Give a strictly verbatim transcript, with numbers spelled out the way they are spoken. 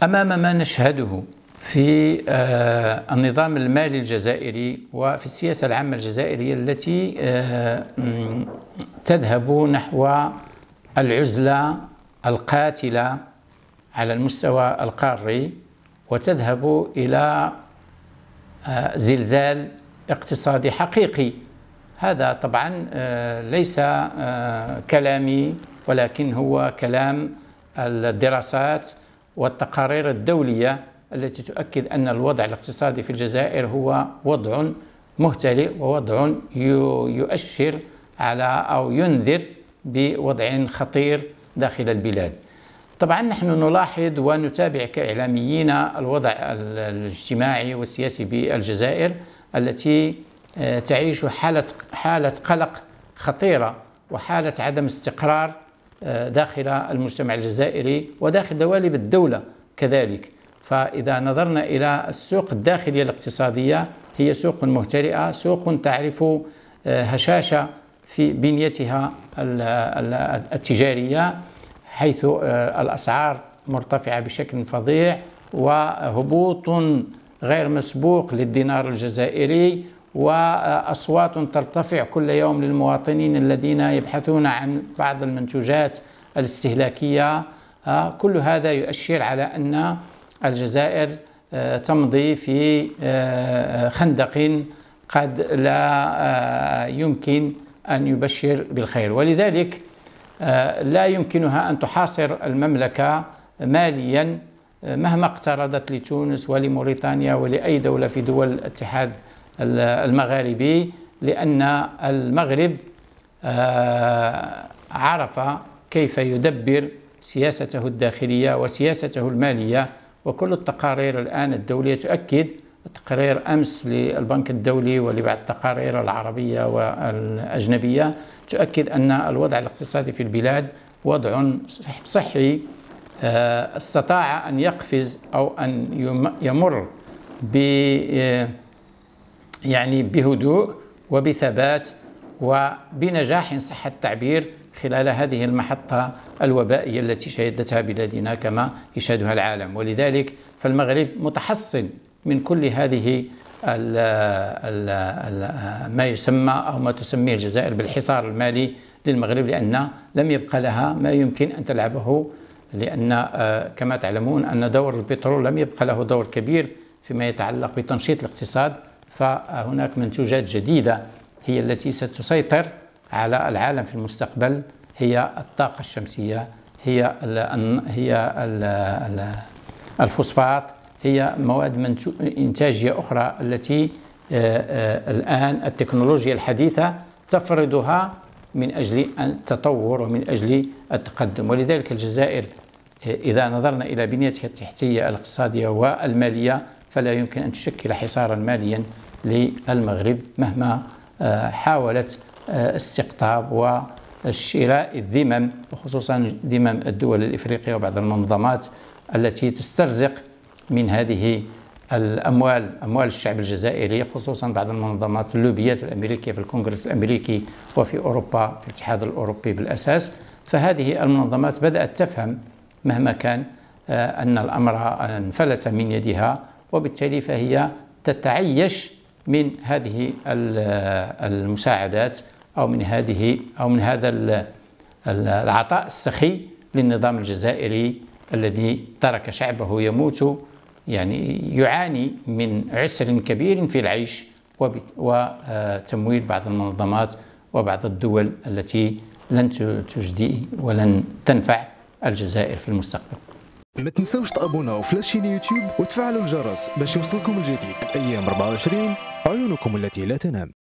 أمام ما نشهده في النظام المالي الجزائري وفي السياسة العامة الجزائرية التي تذهب نحو العزلة القاتلة على المستوى القاري، وتذهب إلى زلزال اقتصادي حقيقي. هذا طبعا ليس كلامي، ولكن هو كلام الدراسات والتقارير الدولية التي تؤكد أن الوضع الاقتصادي في الجزائر هو وضع مهتلئ، ووضع يؤشر على أو ينذر بوضع خطير داخل البلاد. طبعا نحن نلاحظ ونتابع كإعلاميين الوضع الاجتماعي والسياسي بالجزائر التي تعيش حالة حالة قلق خطيرة وحالة عدم استقرار داخل المجتمع الجزائري وداخل دوالب الدولة كذلك. فإذا نظرنا إلى السوق الداخلية الاقتصادية هي سوق مهترئة، سوق تعرف هشاشة في بنيتها التجارية، حيث الأسعار مرتفعة بشكل فظيع، وهبوط غير مسبوق للدينار الجزائري، وأصوات ترتفع كل يوم للمواطنين الذين يبحثون عن بعض المنتوجات الاستهلاكية. كل هذا يؤشر على أن الجزائر تمضي في خندق قد لا يمكن أن يبشر بالخير، ولذلك لا يمكنها أن تحاصر المملكة ماليا مهما اقترضت لتونس ولموريتانيا ولأي دولة في دول الاتحاد المغاربي، لأن المغرب عرف كيف يدبر سياسته الداخلية وسياسته المالية. وكل التقارير الآن الدولية تؤكد، تقرير أمس للبنك الدولي ولبعض التقارير العربية والأجنبية تؤكد أن الوضع الاقتصادي في البلاد وضع صحي استطاع أن يقفز أو أن يمر ب يعني بهدوء وبثبات وبنجاح إن صح التعبير خلال هذه المحطة الوبائية التي شهدتها بلادنا كما يشهدها العالم. ولذلك فالمغرب متحصن من كل هذه ال ال ال ما يسمى أو ما تسميه الجزائر بالحصار المالي للمغرب، لأن لم يبقى لها ما يمكن أن تلعبه، لأن كما تعلمون أن دور البترول لم يبقى له دور كبير فيما يتعلق بتنشيط الاقتصاد. فهناك منتوجات جديدة هي التي ستسيطر على العالم في المستقبل، هي الطاقة الشمسية، هي ال هي ال الفوسفات، هي مواد إنتاجية أخرى التي الآن التكنولوجيا الحديثة تفرضها من أجل التطور ومن أجل التقدم. ولذلك الجزائر إذا نظرنا إلى بنيتها التحتية الاقتصادية والمالية فلا يمكن أن تشكل حصارا ماليا للمغرب مهما حاولت استقطاب وشراء الذمم، وخصوصا ذمم الدول الإفريقية وبعض المنظمات التي تسترزق من هذه الأموال، أموال الشعب الجزائري، خصوصا بعض المنظمات اللوبيات الأمريكية في الكونغرس الأمريكي وفي أوروبا في الاتحاد الأوروبي بالأساس. فهذه المنظمات بدأت تفهم مهما كان أن الأمر انفلت من يدها، وبالتالي فهي تتعيش من هذه المساعدات أو من هذه أو من هذا العطاء السخي للنظام الجزائري الذي ترك شعبه يموت، يعني يعاني من عسر كبير في العيش وتمويل بعض المنظمات وبعض الدول التي لن تجدي ولن تنفع الجزائر في المستقبل. ما تنسوش تابوناو في لاشين يوتيوب وتفعلوا الجرس باش يوصلكم الجديد. ايام أربعة وعشرين، عيونكم التي لا تنام.